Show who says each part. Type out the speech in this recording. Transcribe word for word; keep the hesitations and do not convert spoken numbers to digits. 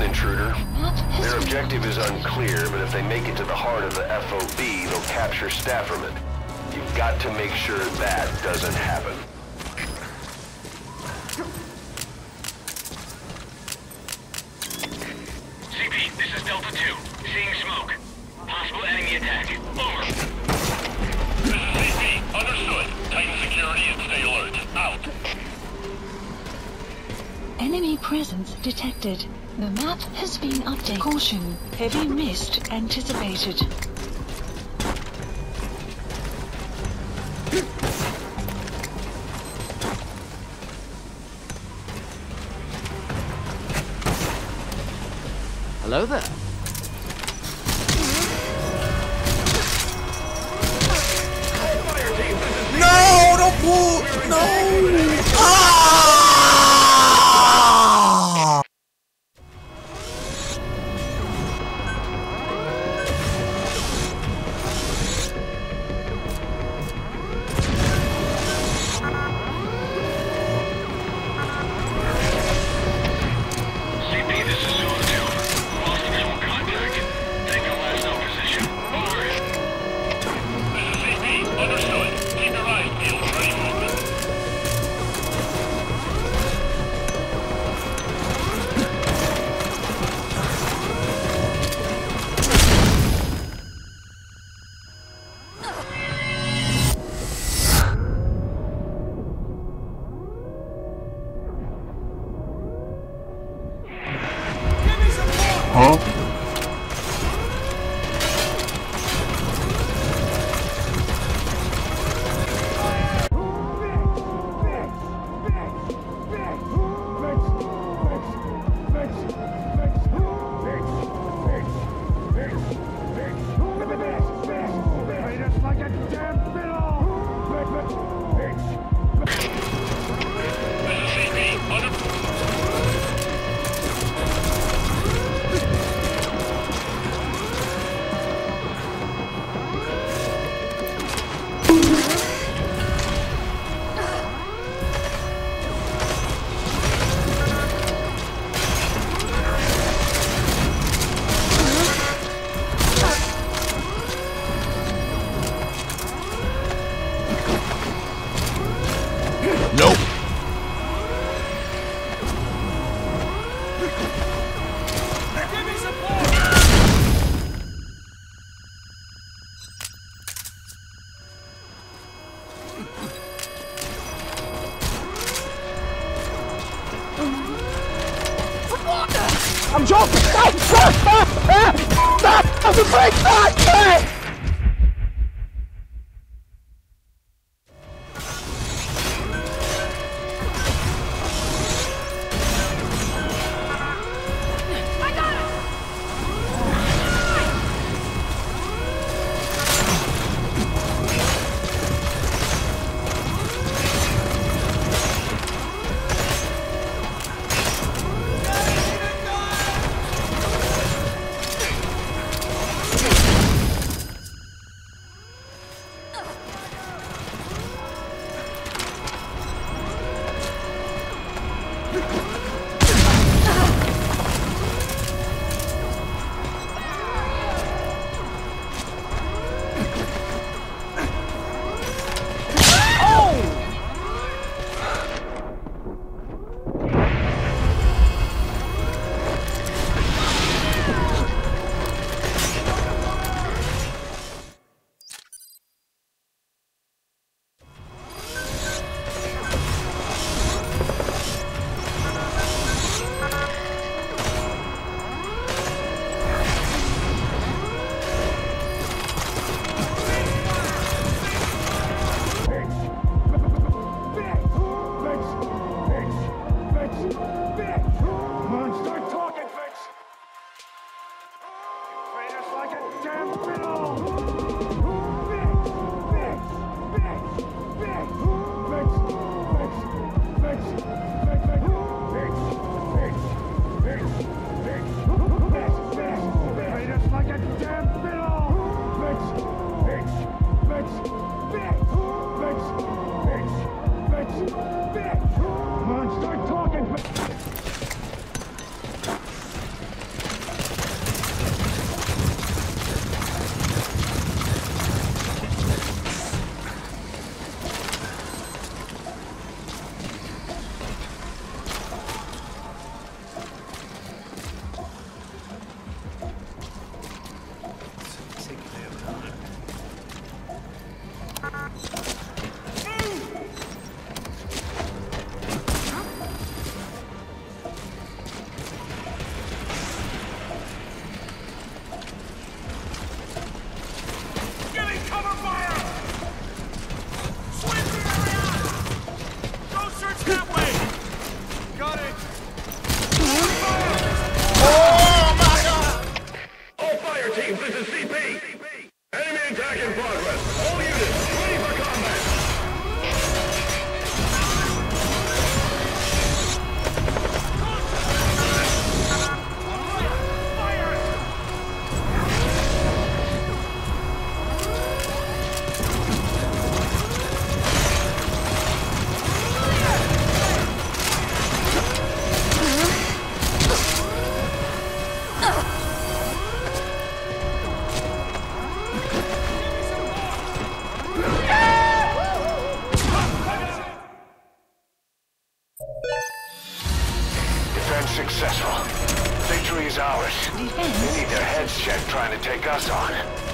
Speaker 1: intruder. Their objective is unclear, but if they make it to the heart of the F O B, they'll capture Stafferman. You've got to make sure that doesn't happen.
Speaker 2: C P, this is Delta two. Seeing smoke. Possible enemy attack. Over. This is C P. Understood. Tighten security and stay alert. Out.
Speaker 3: Enemy presence detected. The map has been updated. Caution. Heavy mist anticipated.
Speaker 4: Hello there.
Speaker 5: No, don't pull. No. Ah!
Speaker 6: Huh?
Speaker 5: Nope. I'm joking! Stop! Stop! Stop! Stop! Stop! I'm afraid! Stop! Stop!
Speaker 1: been successful. Victory is ours.
Speaker 3: Defense.
Speaker 1: They need their heads checked trying to take us on.